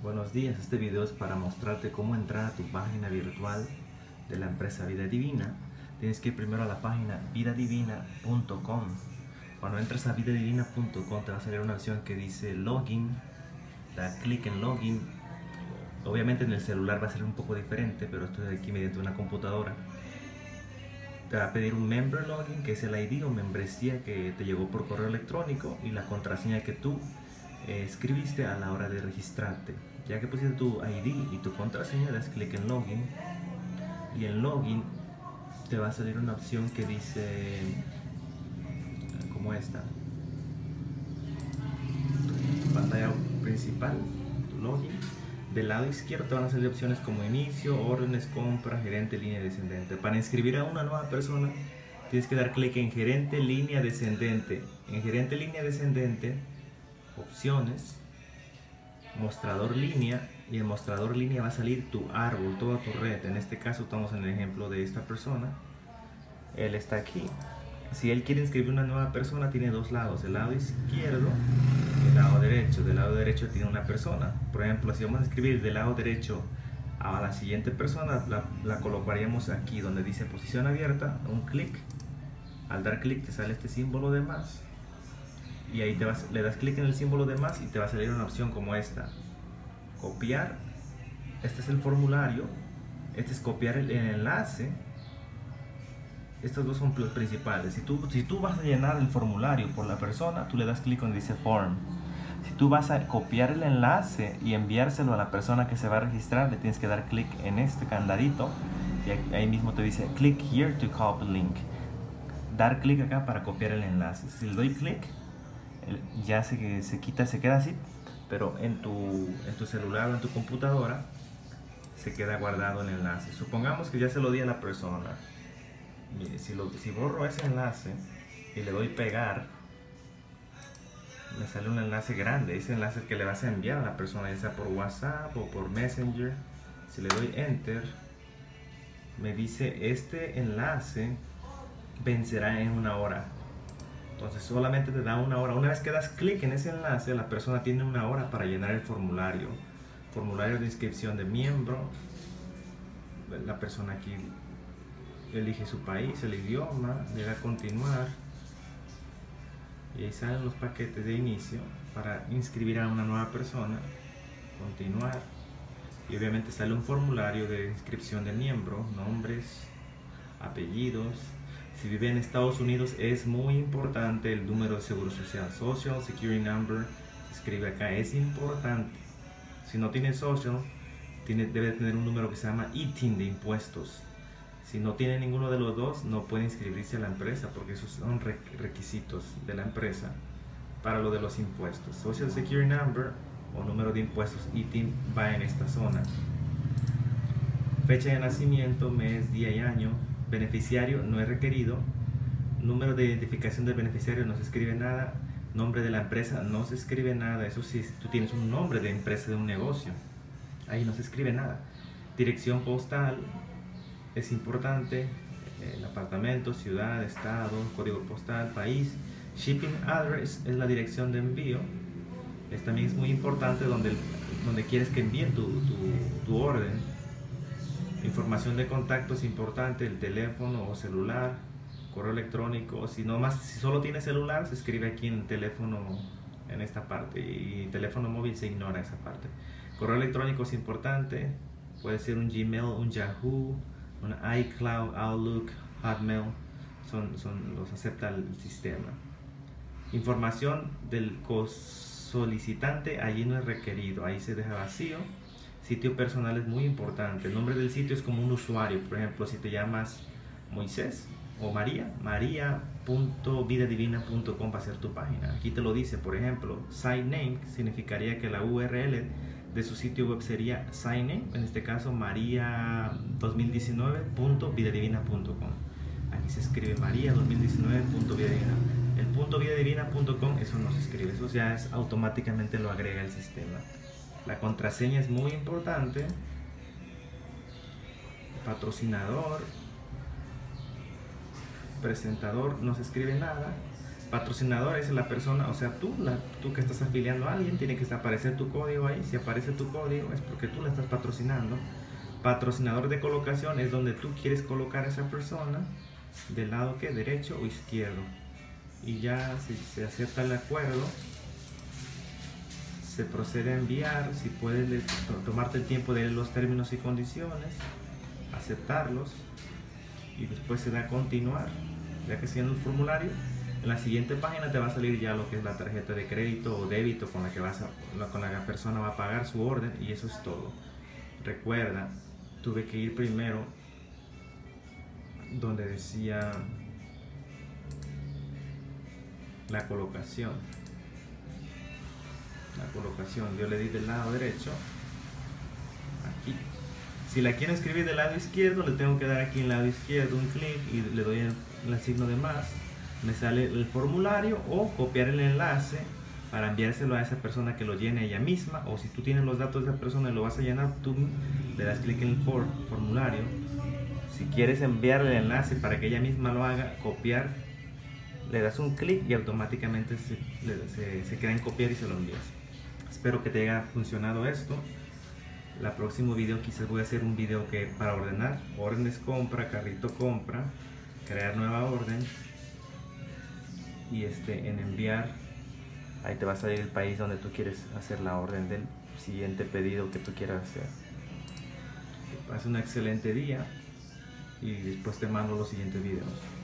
Buenos días, este video es para mostrarte cómo entrar a tu página virtual de la empresa Vida Divina. Tienes que ir primero a la página vidadivina.com. Cuando entras a vidadivina.com te va a salir una opción que dice Login. Da clic en Login. Obviamente en el celular va a ser un poco diferente, pero estoy aquí mediante una computadora. Te va a pedir un Member Login, que es el ID o membresía que te llegó por correo electrónico, y la contraseña que tú escribiste a la hora de registrarte. Ya que pusiste tu ID y tu contraseña, das clic en Login, y en Login te va a salir una opción que dice como esta: pantalla principal, tu Login. Del lado izquierdo te van a salir opciones como inicio, órdenes, compra, gerente, línea descendente. Para inscribir a una nueva persona tienes que dar clic en gerente, línea descendente. En gerente, línea descendente, opciones, mostrador línea, y en mostrador línea va a salir tu árbol, toda tu red. En este caso estamos en el ejemplo de esta persona. Él está aquí. Si él quiere inscribir una nueva persona, tiene dos lados: el lado izquierdo y el lado derecho. Del lado derecho tiene una persona. Por ejemplo, si vamos a escribir del lado derecho a la siguiente persona, la colocaríamos aquí donde dice posición abierta, un clic. Al dar clic te sale este símbolo de más, y ahí le das clic en el símbolo de más y te va a salir una opción como esta: copiar. Este es el formulario, este es copiar el enlace. Estos dos son los principales. Si tú vas a llenar el formulario por la persona, tú le das clic donde dice Form. Si tú vas a copiar el enlace y enviárselo a la persona que se va a registrar, le tienes que dar clic en este candadito, y ahí mismo te dice Click here to copy link. Dar clic acá para copiar el enlace. Si le doy clic, ya se queda así, pero en tu celular o en tu computadora se queda guardado el enlace. Supongamos que ya se lo di a la persona. Mire, si borro ese enlace y le doy pegar, me sale un enlace grande. Ese enlace que le vas a enviar a la persona, ya sea por WhatsApp o por Messenger. Si le doy enter, me dice este enlace vencerá en 1 hora. Entonces solamente te da 1 hora. Una vez que das clic en ese enlace, la persona tiene 1 hora para llenar el formulario. Formulario de inscripción de miembro. La persona aquí elige su país, el idioma, le da a continuar, y ahí salen los paquetes de inicio para inscribir a una nueva persona. Continuar, y obviamente sale un formulario de inscripción de miembro, nombres, apellidos. Si vive en Estados Unidos es muy importante el número de seguro social, Social Security Number, se escribe acá, es importante. Si no tiene Social, debe tener un número que se llama ITIN de impuestos. Si no tiene ninguno de los dos, no puede inscribirse a la empresa, porque esos son requisitos de la empresa para lo de los impuestos. Social Security Number o número de impuestos ITIN va en esta zona. Fecha de nacimiento, mes, día y año. Beneficiario no es requerido. Número de identificación del beneficiario no se escribe nada. Nombre de la empresa no se escribe nada. Eso sí, tú tienes un nombre de empresa, de un negocio, ahí no se escribe nada. Dirección postal es importante, el apartamento, ciudad, estado, código postal, país. Shipping address es la dirección de envío. También es muy importante donde quieres que envíen tu orden. Información de contacto es importante, el teléfono o celular, correo electrónico. Si solo tienes celular, se escribe aquí en el teléfono, en esta parte, y teléfono móvil se ignora esa parte. Correo electrónico es importante, puede ser un Gmail, un Yahoo, un iCloud, Outlook, Hotmail, los acepta el sistema. Información del solicitante allí no es requerido, ahí se deja vacío. Sitio personal es muy importante. El nombre del sitio es como un usuario. Por ejemplo, si te llamas Moisés o maría.vidadivina.com va a ser tu página. Aquí te lo dice, por ejemplo, site name significaría que la URL de su sitio web sería site name, en este caso maria2019.vidadivina.com. Aquí se escribe maria2019.vidadivina. El .vidadivina.com, eso no se escribe, eso ya automáticamente lo agrega el sistema. La contraseña es muy importante. Patrocinador, presentador, no se escribe nada. Patrocinador es la persona, o sea, tú que estás afiliando a alguien, tiene que aparecer tu código ahí. Si aparece tu código es porque tú la estás patrocinando. Patrocinador de colocación es donde tú quieres colocar a esa persona, del lado que derecho o izquierdo. Y ya si se acepta el acuerdo, se procede a enviar. Si puedes tomarte el tiempo de leer los términos y condiciones, aceptarlos, y después se da a continuar. Ya que siendo el formulario, en la siguiente página te va a salir ya lo que es la tarjeta de crédito o débito con la que la persona va a pagar su orden, y eso es todo. Recuerda, tuve que ir primero donde decía la colocación. Yo le di del lado derecho, aquí. Si la quiero escribir del lado izquierdo, le tengo que dar aquí en el lado izquierdo un clic y le doy el signo de más. Me sale el formulario, o copiar el enlace para enviárselo a esa persona que lo llene ella misma. O si tú tienes los datos de esa persona y lo vas a llenar, tú le das clic en el formulario. Si quieres enviarle el enlace para que ella misma lo haga, copiar, le das un clic y automáticamente se queda en copiar y se lo envías. Espero que te haya funcionado esto. El próximo video quizás voy a hacer un video para ordenar, órdenes compra, carrito compra, crear nueva orden, y en enviar, ahí te va a salir el país donde tú quieres hacer la orden del siguiente pedido que tú quieras hacer. Que pases un excelente día y después te mando los siguientes videos.